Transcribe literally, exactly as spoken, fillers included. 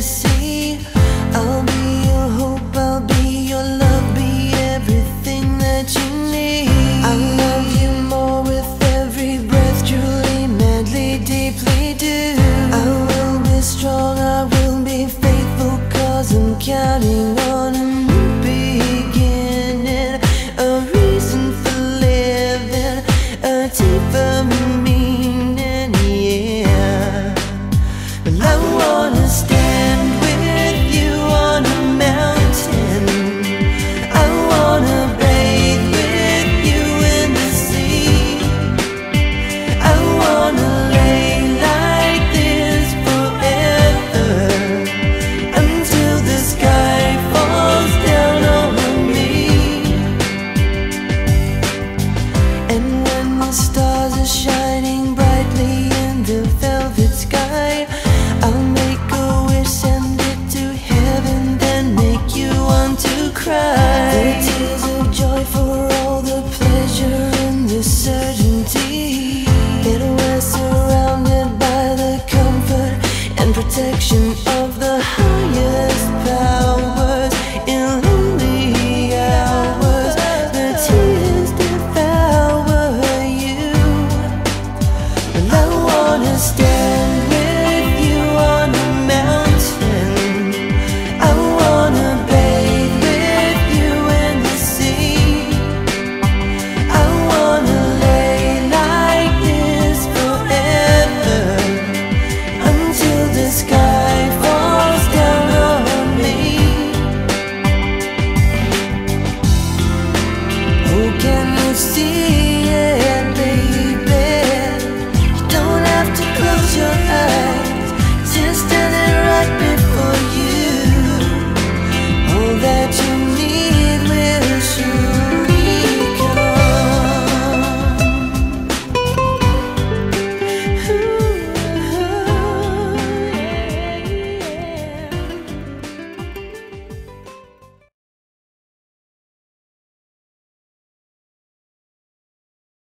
see. I'll be your hope, I'll be your love, be everything that you need. I love you more with every breath, truly, madly, deeply do. I will be strong, I will be faithful, cause I'm counting on a new beginning, a reason for living, a deeper meaning, yeah. Well, I wanna stand with you on a mountain, I wanna bathe with you in the sea, I wanna lay like this forever, until the sky falls down over me. And when the stars are shining brightly in the velvet sky, I'll make a wish, send it to heaven, then make you want to cry. The tears of joy for all the pleasure and the certainty that we're surrounded by the comfort and protection of the higher